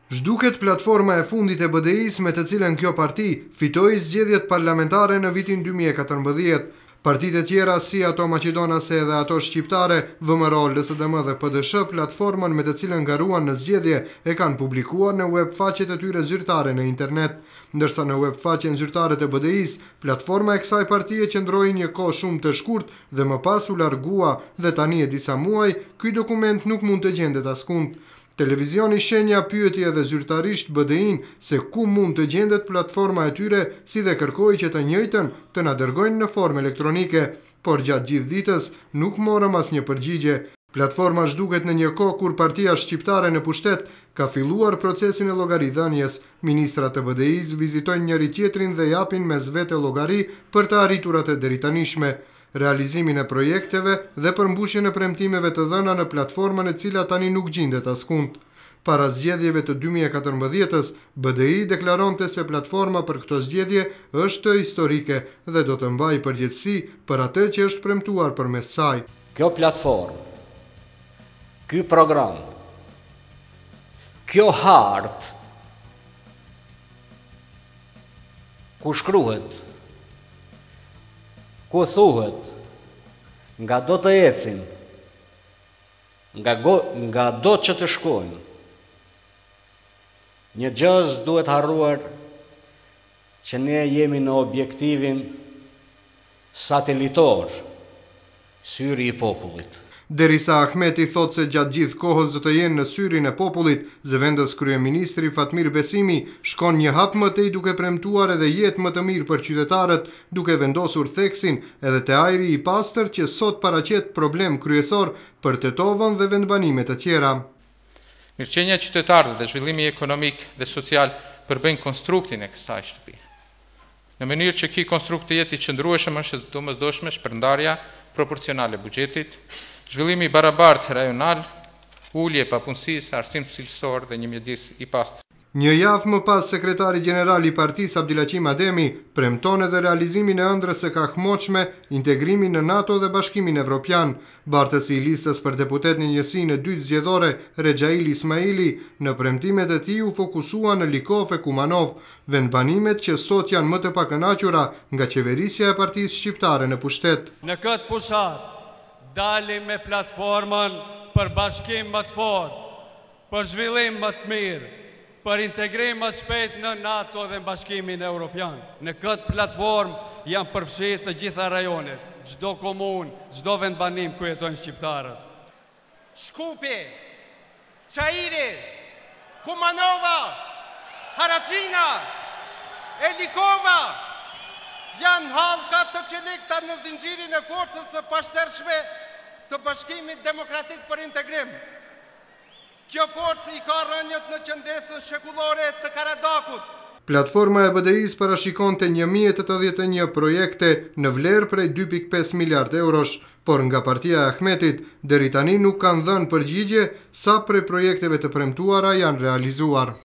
Zhduket platforma e fundit e BDI-s me të cilën kjo parti fitoi zgjedhjet parlamentare në vitin 2014. Partitë e tjera si ato maqedonase dhe ato shqiptare, VMRO, LSDM dhe PDSH, platformën me të cilën garuan në zgjedhje e kanë publikuar në web faqet e tyre zyrtare në internet, ndërsa në web faqen zyrtare të BDI-s, platforma e kësaj partie qëndroi një kohë shumë të shkurt dhe më pas u largua dhe tani e disa muaj, ky dokument nuk mund të gjendet askund. Televizioni Shenja pyeti edhe zyrtarisht BDI-n se ku mund të gjendet platforma e tyre, si dhe kërkoi që të njëjtën të na dërgojnë në formë elektronike, por gjatë gjithë ditës nuk morëm asnjë përgjigje. Platforma zhduket në një kohë kur partia shqiptare në pushtet ka filluar procesin e llogaridhënies. Ministrat e BDI-s vizitojnë njëri tjetrin dhe japin mes vete llogari për të arriturat e deritanishme, realizimin e projekteve dhe përmbushjen e premtimeve të dhëna në platformën e cila tani nuk gjendet askund. Para zgjedhjeve të 2014-s, BDI deklaronte se platforma për këto zgjedhje është historike dhe do të mbajë përgjegjësi për atë që është premtuar përmes saj. Kjo platformë, ky program, kjo hartë ku shkruhet, ku thuhet, nga do të ecin, nga do që të shkojnë, një gjë duhet harruar që ne jemi në objektivin satelitor, syri i popullit. Derisa Ahmeti thot se gjatë gjithë kohës do të jenë në syrin e popullit, zëvendës kryeministri Fatmir Besimi shkon një hap më tej duke premtuar edhe jetë më të mirë për qytetarët, duke vendosur theksin edhe te ajri i pastër që sot paraqet problem kryesor për Tetovën dhe vendbanime të tjera. Mirëqenia e qytetarëve dhe zhvillimi ekonomik dhe social përbëjnë konstruktin e kësaj shtëpie. Në mënyrë që ky konstrukt të jetë i qëndrueshëm është domosdoshme shpërndarja proporcionale e buxhetit, zhvillimi i barabartë rajonal, ulje e papunësisë, arsim cilësor dhe një mjedis i pastër. Një javë më pas, sekretari gjeneral i partisë Abdulaqim Ademi premton edhe realizimin e ëndrrës së kahmoqshme, integrimin në NATO dhe Bashkimin Evropian. Bartësi i listës për deputet në njësinë e dytë zgjedhore, Rexhaili Ismaili, në premtimet e tij u fokusua në Likov e Kumanov, vendbanimet që sot janë më të pakënaqura nga qeverisja e partisë shqiptare në pushtet. Në këtë fushat dalim me platformën për bashkim më të fortë, për zhvillim më të mirë, për integrim më shpejt në NATO dhe në Bashkimin Evropian. Në këtë platformë janë përfshirë të gjitha rajonet, çdo komunë, çdo vendbanim ku jetojnë shqiptarët. Shkupi, Çairi, Kumanova, Haracina, Elikova janë hallkat të çelikta në zinxhirin e forcës së pashtershme të Bashkimit Demokratik për Integrim. Kjo forcë i ka rënjët në qendesën shekullore të Karadakut. Platforma e BDI-s parashikonte 1081 projekte në vlerë prej 2.5 miliard eurosh, por nga partia e Ahmetit deri tani nuk kanë dhënë përgjigje sa prej projekteve të premtuara janë realizuar.